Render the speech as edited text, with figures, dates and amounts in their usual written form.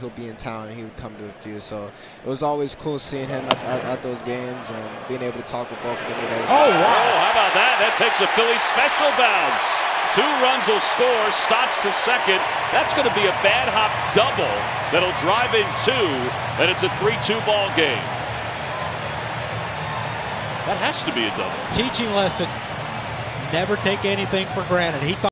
he'll be in town and he would come to a few. So it was always cool seeing him at those games and being able to talk with both of them. Oh, wow. Oh, how about that? That takes a Phillies special bounce. 2 runs will score. Stotts to second. That's going to be a bad hop double that'll drive in 2, and it's a 3-2 ball game. That has to be a double. Teaching lesson. Never take anything for granted. He thought